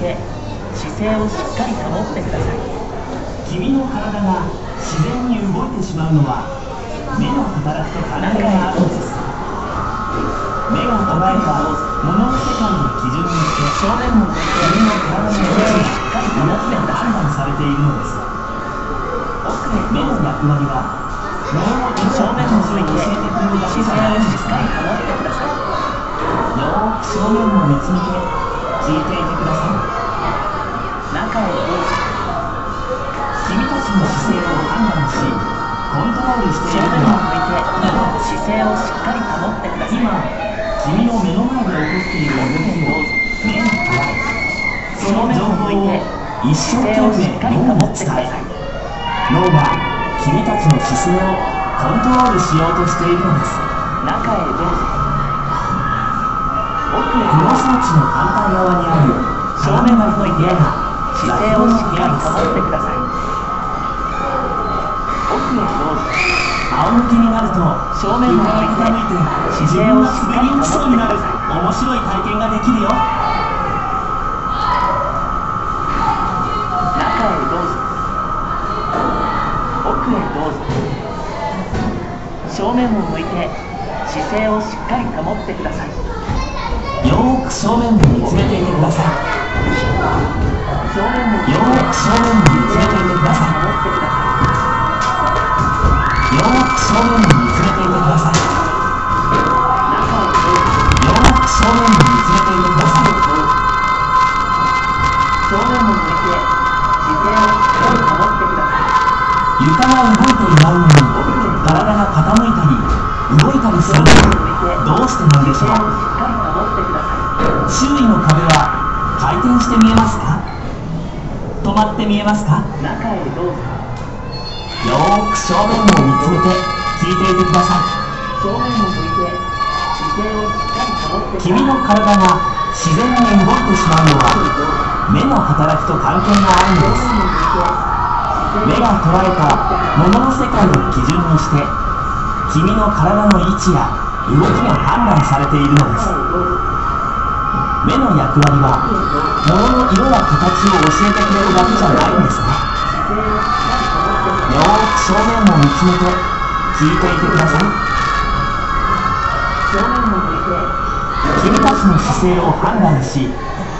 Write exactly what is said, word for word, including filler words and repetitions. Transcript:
て姿勢をしっかり保ってください。 君の体が自然に動いてしまうのは目の働きと関係があるんです。目が捉えた物の世界を基準にして正面を向いて君の体の位置がしっかり保って判断されているのです。目の役割は脳の正面を向いて教えてくれるだけじ姿ゃないん勢をしっですね。 かり保ってください。 よーく正面を見つめて聞いていてください。 中へどうぞ。 君たちの姿勢を判断しコントロールしてい正る面を向のはいて姿勢をしっかり保ってください。 今君の目の前で起こっている動きを目に捉えその情報を一生懸命脳に伝え脳が君たちの姿勢をコントロールしようとしているのです。 中へどうぞ。奥へこの装置の反対側にある正面を向いて姿勢をしっかり保ってください。奥へどうぞ。 仰向けになると正面を向いて床が傾いて自姿勢分がをしっかり滑り落ちそうになる保ってください。 面白い体験ができるよ。 中へどうぞ。奥へどうぞ。正面を向いて姿勢をしっかり保ってください。 よーく正面を見つめていてください。 正面を向いてよーく正面を見つめていてください。 保ってください。 よーく正面を見つめていてください。 中へどうぞ。 よーく正面を見つめていてください。 正面を向いて姿勢をしっかり保ってください。 床が動いていないのに体が傾いたり動いたりするのはどうしてなんでしょ姿勢をう。 しっかり保ってください。 周囲の壁は回転して見えますか？止まって見えますか？ 中へどうぞ。 よーく正面を見つめて聞いていてください。 正面を向いて姿勢をしっかり保ってください。 君の体が自然に動いてしまうのは目の働きと関係があるのです。目が捉えた物の世界を基準にして君の体の位置や動きが判断されているのです。目の役割は物の色や形を教えてくれるだけじゃないんですね。よーく正面を見つめて聞いていてください。 正面を向いて君たちの姿勢を判断し